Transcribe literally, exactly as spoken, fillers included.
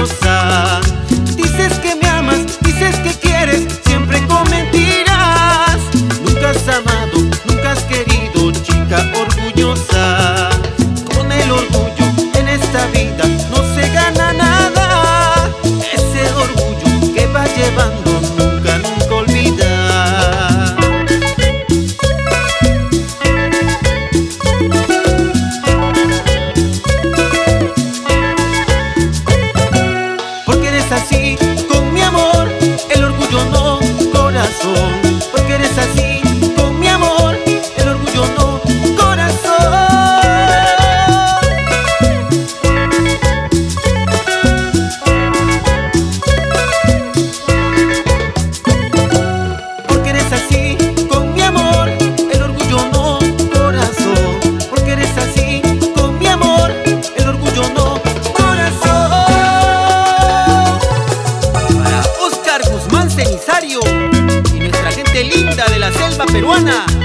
orgullosa. Dices que me amas, dices que quieres, siempre con mentiras. Nunca has amado, nunca has querido, chica orgullosa. Con el orgullo en esta vida no se gana nada. Ese orgullo que vas llevando nunca, nunca olvidar. Porque eres así con mi amor, el orgullo no, corazón. Porque eres así con mi amor, el orgullo no, corazón. Porque eres así con mi amor, el orgullo no, corazón. Porque eres así con mi amor, el orgullo no, corazón. Para Oscar Guzmán Cenizario y nuestra gente linda de la selva peruana.